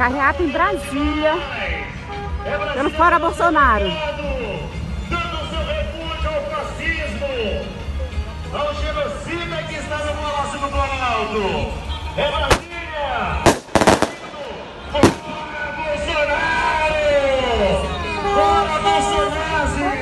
carreata em Brasília, pelo Fora Bolsonaro. Dando seu refúgio ao fascismo, ao genocida que está no Palácio do Planalto. É Brasília! Fora Bolsonaro! Fora Bolsonaro!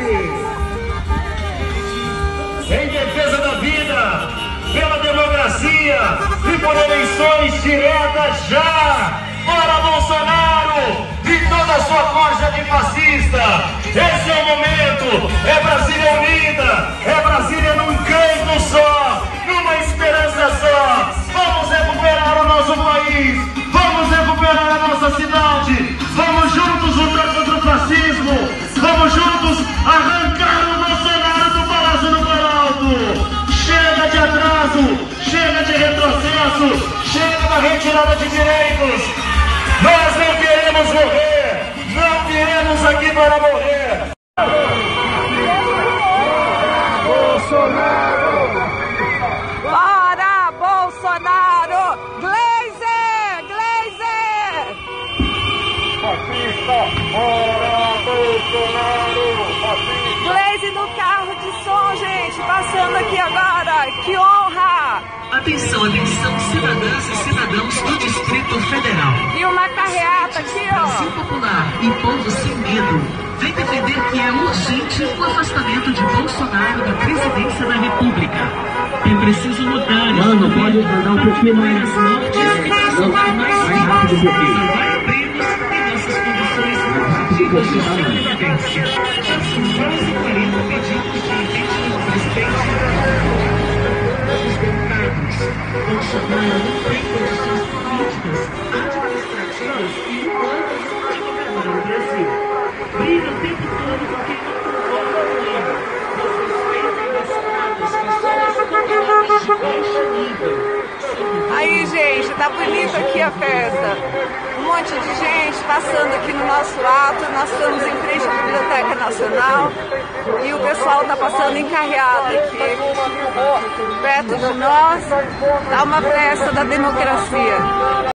Em defesa da vida, pela democracia e por eleições diretas já! Fora Bolsonaro e toda a sua corja de fascista! Esse é o momento! É Brasília unida! É Brasília num canto só! Numa esperança só! Vamos recuperar o nosso país! Vamos recuperar a nossa cidade! Vamos juntos lutar contra o fascismo! Vamos juntos arrancar o Bolsonaro do Palácio do Planalto! Chega de atraso! Chega de retrocesso! Chega da retirada de direitos! Nós não queremos morrer! Não viemos aqui para morrer! Bolsonaro! Fora Bolsonaro! Glazer! Glazer! Fascista! Fora Bolsonaro! Fascista! Glaze no carro de som, gente! Passando aqui agora! Que honra! Atenção, atenção, cidadãs e cidadãos do Distrito Federal. E uma carreata aqui, ó! Brasil Popular e povo sem medo vem defender que é urgente o afastamento de Bolsonaro da presidência da República. É preciso mudar. Mano, pode andar um pouquinho mais. Mais rápido um pouquinho. Salvar empregos e nossas condições relativas de sobrevivência. Já são 11h40 pedidos de impeachment do presidente. Os deputados, Bolsonaro não tem condições políticas, administrativas e humanas para governar o Brasil. Briga o tempo todo com quem não concorda com ele. Desrespeitam deputados que são as candidaturas de baixo nível. Aí, gente, tá bonito aqui a festa. Um monte de gente passando aqui no nosso ato. Nós estamos em frente à Biblioteca Nacional e o pessoal tá passando em carreata aqui, perto de nós. Tá uma festa da democracia.